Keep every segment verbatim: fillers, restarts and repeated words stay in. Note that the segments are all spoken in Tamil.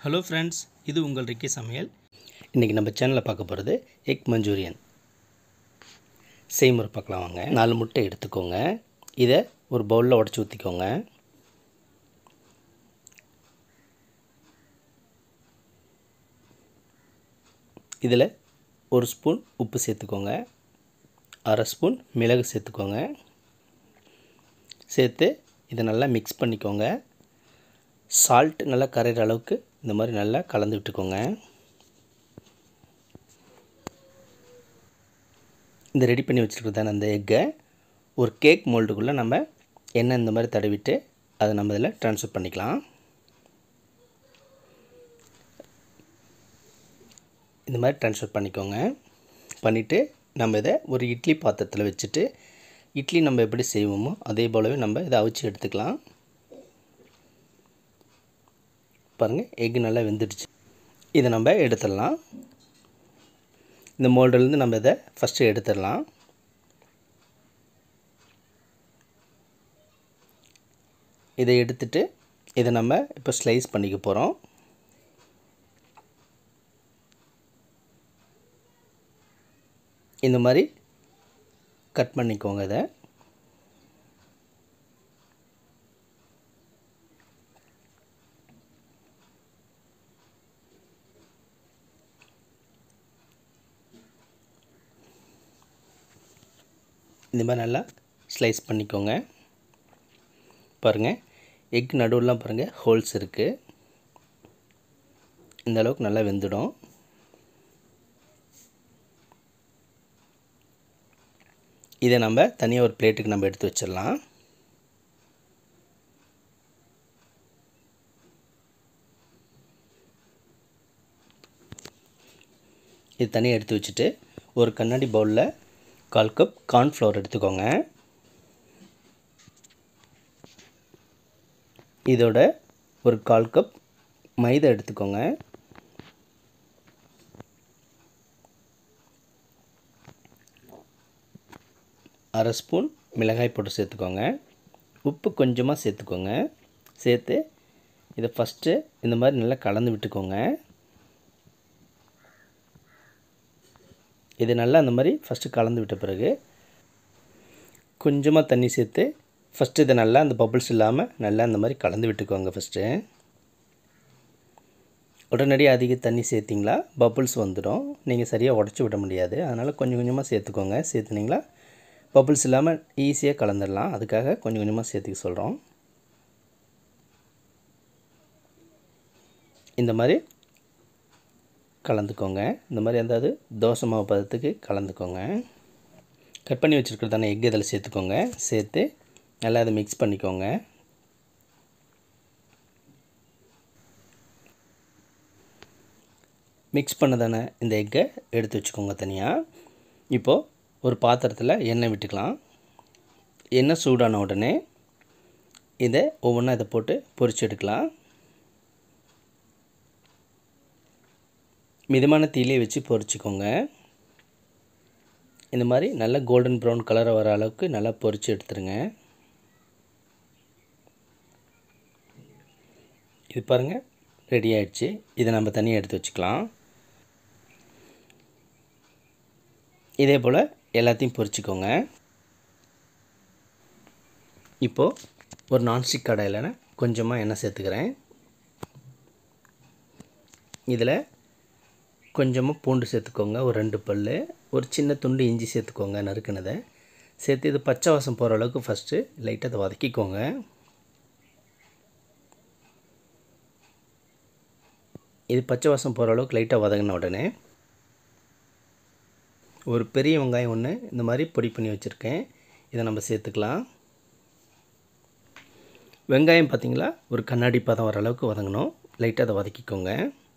ஹலோ ஃப்ரெண்ட்ஸ், இது உங்கள் ரிக்கி சமையல். இன்றைக்கி நம்ம சேனலில் பார்க்க போகிறது எக் மஞ்சூரியன் செய்முறை பார்க்கலாம் வாங்க. நாலு முட்டை எடுத்துக்கோங்க. இதை ஒரு பவுலில் உடச்சி ஊற்றிக்கோங்க. இதில் ஒரு ஸ்பூன் உப்பு சேர்த்துக்கோங்க. அரை ஸ்பூன் மிளகு சேர்த்துக்கோங்க. சேர்த்து இதை நல்லா மிக்ஸ் பண்ணிக்கோங்க. சால்ட் நல்லா கரைகிற அளவுக்கு இந்த மாதிரி நல்லா கலந்து விட்டுக்கோங்க. இந்த ரெடி பண்ணி வச்சுருக்கிறதான அந்த எக்கை ஒரு கேக் மோல்டுக்குள்ளே நம்ம எண்ணெய் இந்த மாதிரி தடவிட்டு அதை நம்ம இதில் ட்ரான்ஸ்ஃபர் பண்ணிக்கலாம். இந்த மாதிரி ட்ரான்ஸ்ஃபர் பண்ணிக்கோங்க. பண்ணிவிட்டு நம்ம இதை ஒரு இட்லி பாத்திரத்தில் வச்சுட்டு இட்லி நம்ம எப்படி செய்வோமோ அதே போலவே நம்ம இதை அவிச்சு எடுத்துக்கலாம். பாருங்கள், எக்கு நல்லா வெந்துடுச்சு. இதை நம்ம எடுத்துடலாம். இந்த மோல்டிலேருந்து நம்ம இதை ஃபஸ்ட்டு எடுத்துடலாம். இதை எடுத்துட்டு இதை நம்ம இப்போ ஸ்லைஸ் பண்ணிக்க போகிறோம். இந்த மாதிரி கட் பண்ணிக்கோங்க. இதை இந்த மாதிரி நல்லா ஸ்லைஸ் பண்ணிக்கோங்க. பாருங்கள், எக் நடுவுலாம் பாருங்கள் ஹோல்ஸ் இருக்குது. இந்த அளவுக்கு நல்லா வெந்துடும். இதை நம்ம தனியாக ஒரு பிளேட்டுக்கு நம்ம எடுத்து வச்சிடலாம். இது தனியாக எடுத்து வச்சுட்டு ஒரு கண்ணாடி பவுலில் கால் கப் கார்ன்ஃப்ளவர் எடுத்துக்கோங்க. இதோட ஒரு கால் கப் மைதா எடுத்துக்கோங்க. அரை ஸ்பூன் மிளகாய் போட்டு சேர்த்துக்கோங்க. உப்பு கொஞ்சமாக சேர்த்துக்கோங்க. சேர்த்து இதை ஃபஸ்ட்டு இந்த மாதிரி நல்லா கலந்து விட்டுக்கோங்க. இது நல்லா அந்த மாதிரி ஃபஸ்ட்டு கலந்து விட்ட பிறகு கொஞ்சமாக தண்ணி சேர்த்து ஃபஸ்ட்டு இதை நல்லா அந்த பபுள்ஸ் இல்லாமல் நல்லா அந்த மாதிரி கலந்து விட்டுக்கோங்க. ஃபஸ்ட்டு உடனடியாக அதிக தண்ணி சேர்த்திங்களா பபுள்ஸ் வந்துடும். நீங்கள் சரியாக உடச்சி விட முடியாது. அதனால் கொஞ்சம் கொஞ்சமாக சேர்த்துக்கோங்க. சேர்த்துனிங்களா பபுள்ஸ் இல்லாமல் ஈஸியாக கலந்துடலாம். அதுக்காக கொஞ்சம் கொஞ்சமாக சேர்த்துக்க சொல்கிறோம். இந்த மாதிரி கலந்துக்கோங்க. இந்த மாதிரி அதாவது தோசை மாவு பதத்துக்கு கலந்துக்கோங்க. கட் பண்ணி வச்சுருக்கிறதான எக் இதில் சேர்த்துக்கோங்க. சேர்த்து நல்லா அதை மிக்ஸ் பண்ணிக்கோங்க. மிக்ஸ் பண்ணதான இந்த எக்கை எடுத்து வச்சுக்கோங்க தனியாக. இப்போது ஒரு பாத்திரத்தில் எண்ணெய் விட்டுக்கலாம். எண்ணெய் சூடான உடனே இதை ஒவ்வொன்றா இதை போட்டு பொரிச்சு எடுக்கலாம். மிதமான தீயிலே வச்சு பொரிச்சிக்கோங்க. இந்த மாதிரி நல்லா கோல்டன் ப்ரௌன் கலரை வர அளவுக்கு நல்லா பொரித்து எடுத்துருங்க. இது பாருங்கள் ரெடி ஆகிடுச்சு. இதை நம்ம தனியாக எடுத்து வச்சுக்கலாம். இதே போல் எல்லாத்தையும் பொரிச்சிக்கோங்க. இப்போது ஒரு நான்ஸ்டிக் கடாயில் கொஞ்சமாக எண்ணெய் சேர்த்துக்கிறேன். இதில் கொஞ்சமாக பூண்டு சேர்த்துக்கோங்க. ஒரு ரெண்டு பல், ஒரு சின்ன துண்டு இஞ்சி சேர்த்துக்கோங்க நறுக்குனதை. சேர்த்து இது பச்சை வாசம் போகிற அளவுக்கு ஃபஸ்ட்டு லைட்டாக அதை வதக்கிக்கோங்க. இது பச்சை வாசம் போகிற அளவுக்கு லைட்டாக வதங்கின உடனே ஒரு பெரிய வெங்காயம் ஒன்று இந்த மாதிரி பொடி பண்ணி வச்சுருக்கேன். இதை நம்ம சேர்த்துக்கலாம். வெங்காயம் பார்த்திங்களா ஒரு கண்ணாடி பதம் வர அளவுக்கு வதங்கணும். லைட்டாக அதை வதக்கிக்கோங்க.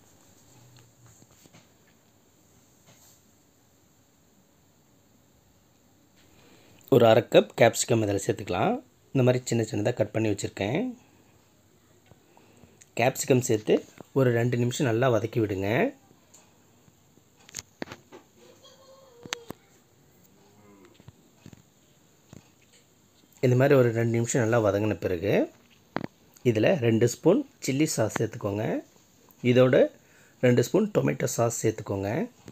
ஒரு அரை கப் கேப்சிகம் இதில் சேர்த்துக்கலாம். இந்த மாதிரி சின்ன சின்னதாக கட் பண்ணி வச்சுருக்கேன். கேப்சிகம் சேர்த்து ஒரு ரெண்டு நிமிஷம் நல்லா வதக்கி விடுங்க. இந்த மாதிரி ஒரு ரெண்டு நிமிஷம் நல்லா வதங்கின பிறகு இதில் ரெண்டு ஸ்பூன் சில்லி சாஸ் சேர்த்துக்கோங்க. இதோட ரெண்டு ஸ்பூன் டொமேட்டோ சாஸ் சேர்த்துக்கோங்க.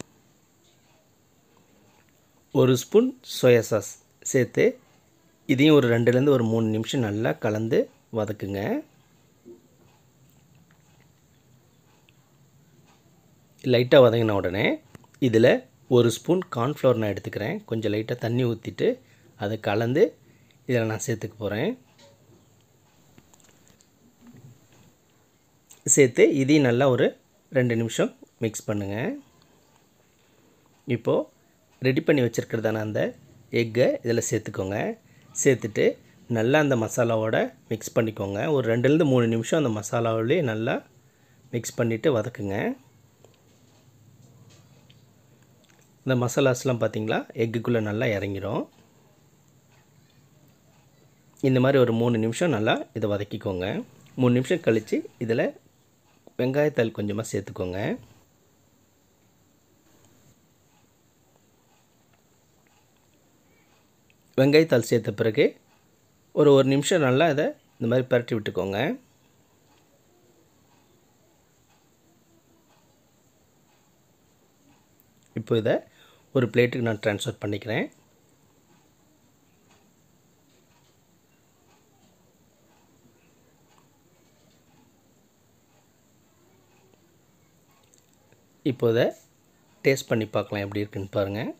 ஒரு ஸ்பூன் சோயா சாஸ் சேர்த்து இதையும் ஒரு ரெண்டுலேருந்து ஒரு மூணு நிமிஷம் நல்லா கலந்து வதக்குங்க. லைட்டாக வதங்கின உடனே இதில் ஒரு ஸ்பூன் கார்ன்ஃப்ளவர் நான் எடுத்துக்கிறேன். கொஞ்சம் லைட்டாக தண்ணி ஊற்றிட்டு அதை கலந்து இதில் நான் சேர்த்துக்க போகிறேன். சேர்த்து இதையும் நல்லா ஒரு ரெண்டு நிமிஷம் மிக்ஸ் பண்ணுங்கள். இப்போது ரெடி பண்ணி வச்சுருக்கிறதான அந்த எக்கை இதில் சேர்த்துக்கோங்க. சேர்த்துட்டு நல்லா அந்த மசாலாவோட மிக்ஸ் பண்ணிக்கோங்க. ஒரு ரெண்டுலேருந்து மூணு நிமிஷம் அந்த மசாலாவிலேயே நல்லா மிக்ஸ் பண்ணிவிட்டு வதக்குங்க. இந்த மசாலாஸ்லாம் பார்த்திங்களா எக்குக்குள்ளே நல்லா இறங்கிடும். இந்த மாதிரி ஒரு மூணு நிமிஷம் நல்லா இதை வதக்கிக்கோங்க. மூணு நிமிஷம் கழித்து இதில் வெங்காயத்தாள் கொஞ்சமாக சேர்த்துக்கோங்க. வெங்காயத்தாள் சேர்த்த பிறகு ஒரு ஒரு நிமிஷம் நல்லா இதை இந்த மாதிரி பரட்டி விட்டுக்கோங்க. இப்போ இதை ஒரு பிளேட்டுக்கு நான் ட்ரான்ஸ்ஃபர் பண்ணிக்கிறேன். இப்போ இதை டேஸ்ட் பண்ணி பார்க்கலாம் எப்படி இருக்குன்னு பாருங்கள்.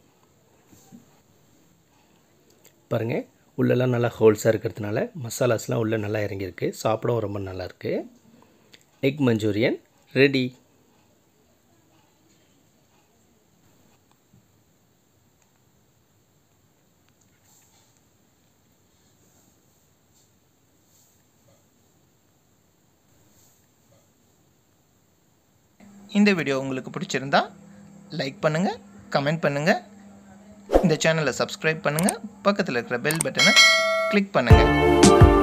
பாருங்கள் உள்ளெல்லாம் நல்லா ஹோல்ஸாக இருக்கிறதுனால மசாலாஸ்லாம் உள்ளே நல்லா இறங்கியிருக்கு. சாப்பிடவும் ரொம்ப நல்லாயிருக்கு. எக் மஞ்சூரியன் ரெடி. இந்த வீடியோ உங்களுக்கு பிடிச்சிருந்தா லைக் பண்ணுங்கள், கமெண்ட் பண்ணுங்கள், இந்த சேனலை சப்ஸ்கிரைப் பண்ணுங்கள், பக்கத்தில் இருக்கிற பெல் பட்டனை கிளிக் பண்ணுங்கள்.